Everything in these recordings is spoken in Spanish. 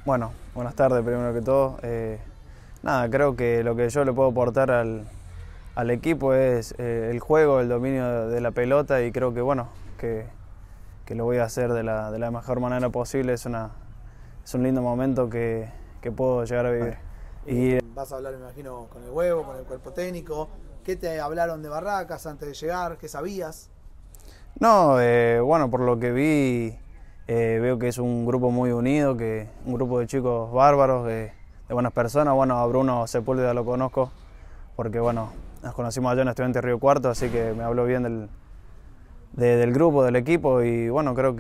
Bueno, buenas tardes primero que todo. Nada, creo que lo que yo le puedo aportar al equipo es el juego, el dominio de la pelota y creo que bueno, que lo voy a hacer de la mejor manera posible. Es un lindo momento que puedo llegar a vivir. Y vas a hablar, me imagino, con el huevo, con el cuerpo técnico. ¿Qué te hablaron de Barracas antes de llegar? ¿Qué sabías? no, bueno, por lo que vi, veo que es un grupo muy unido, un grupo de chicos bárbaros, de buenas personas. Bueno, a Bruno Sepúlveda lo conozco porque bueno, nos conocimos allá en Estudiantes Río Cuarto, así que me habló bien del grupo, del equipo y bueno, creo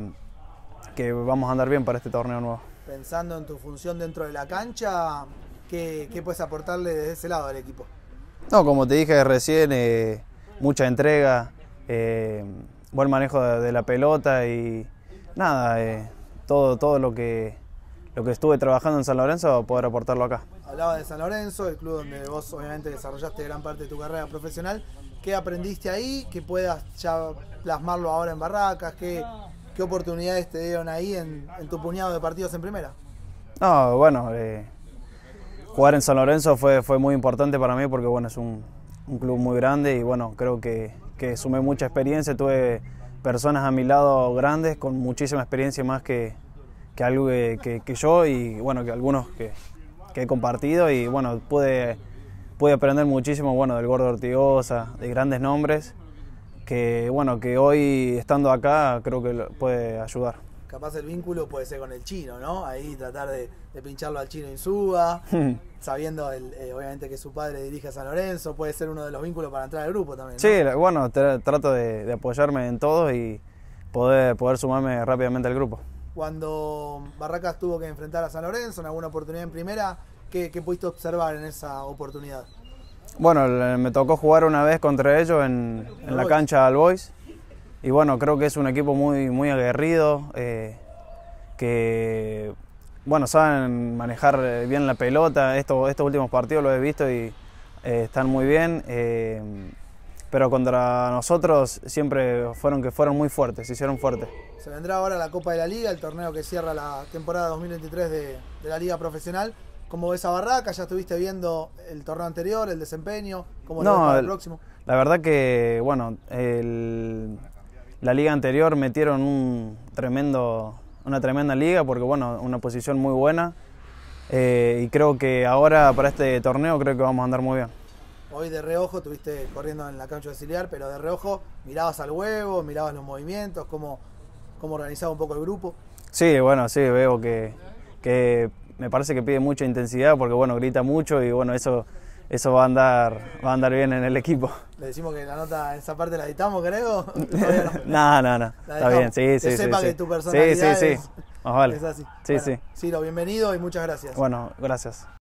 que vamos a andar bien para este torneo nuevo. Pensando en tu función dentro de la cancha, ¿qué puedes aportarle desde ese lado del equipo? No, como te dije recién, mucha entrega, buen manejo de la pelota y nada, todo lo que estuve trabajando en San Lorenzo, poder aportarlo acá. Hablaba de San Lorenzo, el club donde vos obviamente desarrollaste gran parte de tu carrera profesional. ¿Qué aprendiste ahí? ¿Que puedas ya plasmarlo ahora en Barracas? ¿Qué oportunidades te dieron ahí en tu puñado de partidos en primera? No, bueno, jugar en San Lorenzo fue muy importante para mí porque bueno, es un club muy grande y bueno, creo que sumé mucha experiencia. Tuve personas a mi lado grandes con muchísima experiencia más que algo que yo y bueno, que algunos que he compartido y bueno, pude aprender muchísimo bueno, del Gordo Ortigosa, de grandes nombres que bueno, que hoy estando acá creo que puede ayudar. Capaz el vínculo puede ser con el chino, ¿no? Ahí tratar de pincharlo al chino Insúa, sabiendo obviamente que su padre dirige a San Lorenzo, puede ser uno de los vínculos para entrar al grupo también, ¿no? Sí, bueno, trato de apoyarme en todo y poder sumarme rápidamente al grupo. Cuando Barracas tuvo que enfrentar a San Lorenzo en alguna oportunidad en primera, ¿qué pudiste observar en esa oportunidad? Bueno, me tocó jugar una vez contra ellos en la cancha All Boys. Y bueno, creo que es un equipo muy aguerrido, que bueno, saben manejar bien la pelota. Estos últimos partidos los he visto y están muy bien. Pero contra nosotros siempre fueron muy fuertes, se hicieron fuertes. Se vendrá ahora la Copa de la Liga, el torneo que cierra la temporada 2023 de la Liga Profesional. ¿Cómo ves a Barracas? ¿Ya estuviste viendo el torneo anterior, el desempeño? ¿Cómo lo ves para el próximo? La verdad que, bueno, la liga anterior metieron una tremenda liga porque, bueno, una posición muy buena. Y creo que ahora para este torneo creo que vamos a andar muy bien. Hoy de reojo, estuviste corriendo en la cancha auxiliar, pero de reojo mirabas al huevo, mirabas los movimientos, cómo organizaba un poco el grupo. Sí, bueno, sí, veo que me parece que pide mucha intensidad porque bueno, grita mucho y bueno, eso va a andar bien en el equipo. Le decimos que la nota, esa parte la editamos, creo. No. Está bien, sí. Que sepa que tu personalidad sí. Más vale. es así. Sí, bueno, sí. Ciro, bienvenido y muchas gracias. Bueno, gracias.